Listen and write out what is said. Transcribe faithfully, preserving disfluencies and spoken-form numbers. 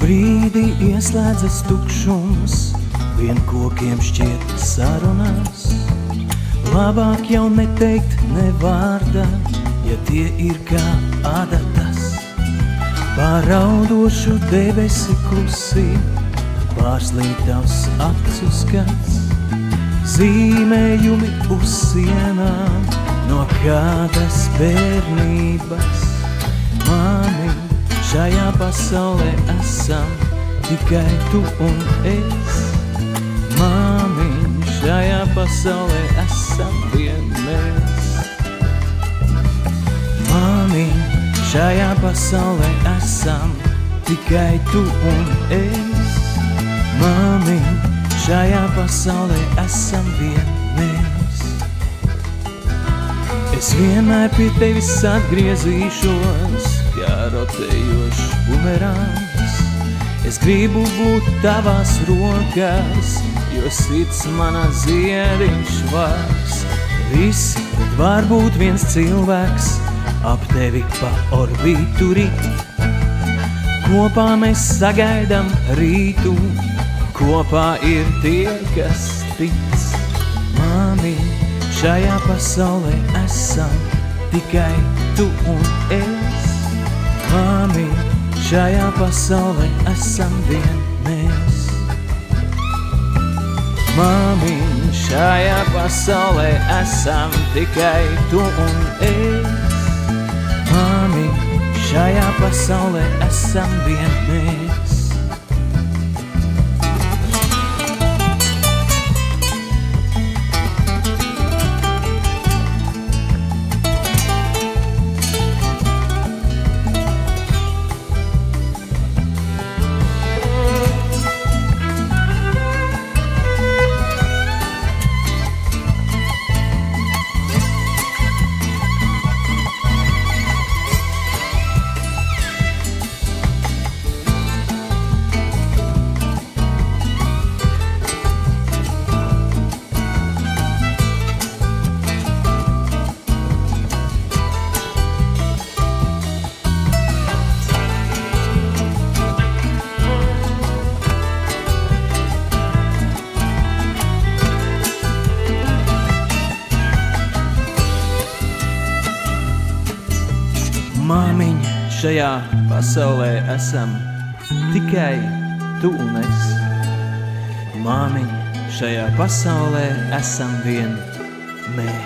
brīdī ieslēdzas tukšums, vien kokiem šķiet sarunās. Labāk jau neteikt ne vārda, ja tie ir kā adatas. Pāraudošu debesi klusi, pārslīd tavs acu skats. Zīmējumi uz sienām no kādas bērnības. Mani, šajā pasaulē esam tikai tu un es. Mami, šajā pasaulē esam vien mēs. Mami, šajā pasaulē esam tikai tu un es. Mami, šajā pasaulē esam vien mēs. Es vienmēr pie tevis atgriezīšos, kā rotējošs bumerāns. Es gribu būt tavās rokās, jo sirds manā ziediņš vārds. Visi, bet varbūt viens cilvēks ap tevi pa orbītu rit. Kopā mēs sagaidām rītu, kopā ir tie, kas tic. Mami, šajā pasaulē esam tikai tu un es. Mami, šajā pasaulē esam vien mēs. Mami, šajā pasaulē esam tikai tu un es. Mami, šajā pasaulē esam vien mēs. Māmiņ, šajā pasaulē esam tikai tu un es. Māmiņ, šajā pasaulē esam vien mēs.